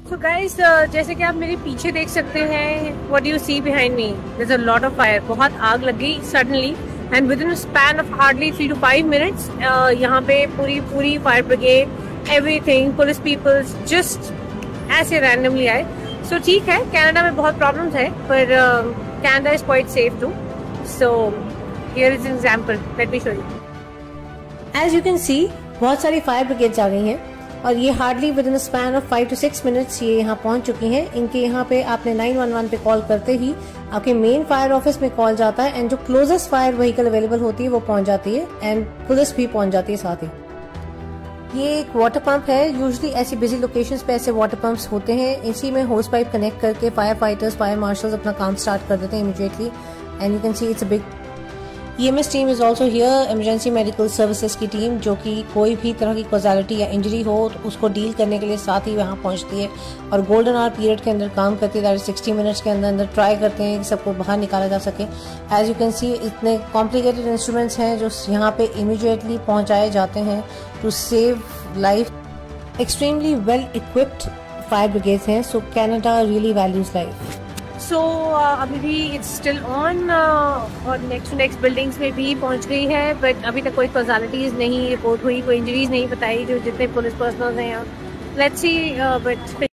So guys, जैसे कि आप मेरे पीछे देख सकते हैं, what do you see behind me? There's a lot of fire. बहुत आग लग गई suddenly and within a span of hardly 3 to 5 minutes, यहाँ पे पूरी fire brigade, everything, police people just ऐसे randomly आए. So ठीक है, कनाडा में बहुत प्रॉब्लम्स है, पर Canada is quite safe too. So here is an example. Let me show you. As you can see, बहुत सारी फायर ब्रिगेड्स आ गई हैं और ये hardly within span of 5 to 6 minutes ये यहाँ पहुंच चुकी हैं। इनके यहाँ पे आपने 911 पे कॉल करते ही आपके मेन फायर ऑफिस में कॉल जाता है एंड जो क्लोजेस्ट फायर व्हीकल अवेलेबल होती है वो पहुंच जाती है एंड पुलिस भी पहुंच जाती है साथ ही। ये एक वाटर पंप है। यूजुअली ऐसी बिजी लोकेशंस पे ऐसे वाटर पंप्स होते हैं। इसी में होस पाइप कनेक्ट करके फायर फाइटर्स, फायर मार्शल्स अपना काम स्टार्ट कर देते हैं immediately and you can see it's a big EMS team is also here, emergency medical services की टीम, जो कि कोई भी तरह की कॉजालिटी या इंजरी हो तो उसको डील करने के लिए साथ ही वहाँ पहुँचती है और गोल्डन आवर पीरियड के अंदर काम करती है। दैट इज 60 मिनट्स के अंदर ट्राई करते हैं कि सबको बाहर निकाला जा सके। एज यू कैन सी इतने कॉम्प्लिकेटेड इंस्ट्रूमेंट्स हैं जो यहाँ पे इमीडिएटली पहुँचाए जाते हैं to save life. Extremely well equipped fire brigades हैं। So Canada really values life. So अभी भी इट्स स्टिल ऑन और नेक्स्ट बिल्डिंग्स में भी पहुंच गई है, बट अभी तक कोई कॉजालिटीज नहीं रिपोर्ट हुई, कोई इंजरीज नहीं बताई जो जितने पुलिस पर्सनल हैं यहाँ। Let's see but